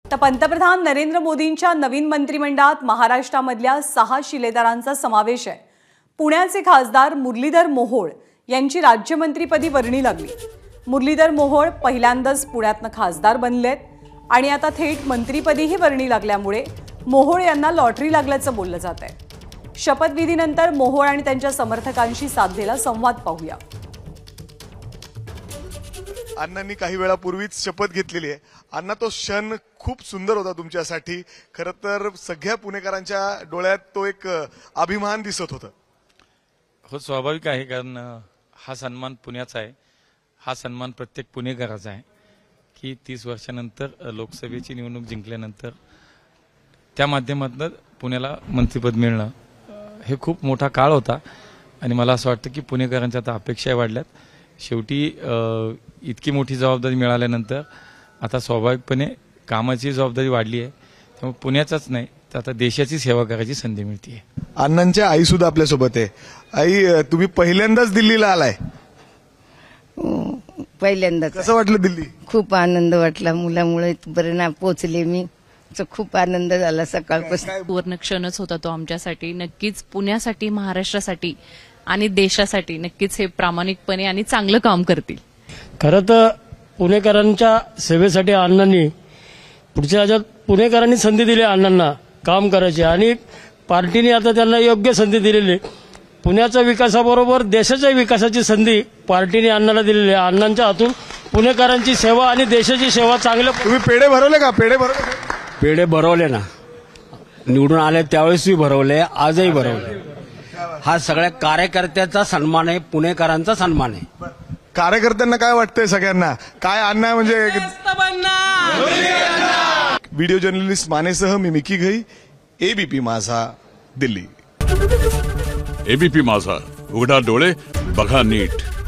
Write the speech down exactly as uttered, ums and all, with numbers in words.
तर पंतप्रधान नरेंद्र मोदींच्या नवीन मंत्रिमंडळात महाराष्ट्रामधल्या सहा शिलेदारांचा समावेश आहे। पुण्याचे खासदार मुरलीधर मोहोळ यांची राज्यमंत्रीपदी वर्णी लागली। मुरलीधर मोहोळ पहिल्यांदाच पुण्यातनं खासदार बनलेत आणि आता थेट मंत्रीपदीही वर्णी लागल्यामुळे मोहोळ यांना लॉटरी लागल्याचं बोललं जात आहे। शपथविधीनंतर मोहोळ आणि त्यांच्या समर्थकांशी साधलेला संवाद पाहूया। अण्णांनी काही वेळापूर्वीच शपथ घेतलेली आहे। अण्णा, तो क्षण खूप सुंदर होता तुमच्यासाठी। खरं तर सगळ्या पुणेकरांच्या डोळ्यात तो एक अभिमान दिसत होता। हो, स्वाभाविक आहे, कारण हा सन्मान पुण्याचा आहे। हा सन्मान प्रत्येक पुणेकराचा आहे की तीस वर्षानंतर लोकसभेची निवडणूक जिंकल्यानंतर त्या माध्यमातून पुण्याला मंत्रिपद मिळणं हे खूप मोठा काळ होता आणि मला असं वाटतं की पुणेकरांच्या आता अपेक्षा वाढल्यात। शेवटी इतकी मोठी जबाबदारी मिळाल्यानंतर आता स्वाभाविकपणे कामाची जबाबदारी वाढली आहे, त्यामुळे पुण्याचाच नाही तर आता देशाची सेवा करायची संधी मिळते। अण्णांच्या आई सुद्धा आपल्या सोबत आहे। आई, तुम्ही पहिल्यांदाच दिल्लीला आलाय? पहिल्यांदाच। कसं वाटलं दिल्ली? खूप आनंद वाटला, मुलामुळे इथपर्यंत पोहोचले मी, खूप आनंद झाला सकाळपासून। सुवर्ण क्षणच होता तो आमच्यासाठी। नक्कीच पुण्यासाठी, महाराष्ट्रासाठी आणि देशासाठी नक्कीच हे प्रामाणिकपणे आणि चांगलं काम करतील। खरं तर पुणेकरांच्या सेवेसाठी अण्णांनी पुढच्या राज्यात पुणेकरांनी संधी दिली अण्णांना काम करायची आणि पार्टीने आता त्यांना योग्य संधी दिलेली। पुण्याच्या विकासाबरोबर देशाच्या विकासाची संधी पार्टीने अण्णाला दिलेली आहे। अण्णांच्या हातून पुणेकरांची सेवा आणि देशाची सेवा चांगल्या। तुम्ही पेढे भरवले का? पेढे भरवले? पेढे भरवले ना, निवडून आले त्यावेळेसही भरवले, आजही भरवले। हा सगळ्या कार्यकर्त्याचा सन्मान आहे, पुणेकरांचा सन्मान आहे। कार्यकर्त्यांना काय वाटतंय सगळ्यांना? काय अण्णा म्हणजे व्हिडिओ जर्नलिस्ट मानेसह मी मिकी घई, एबीपी माझा, दिल्ली। एबीपी माझा, उघडा डोळे बघा नीट।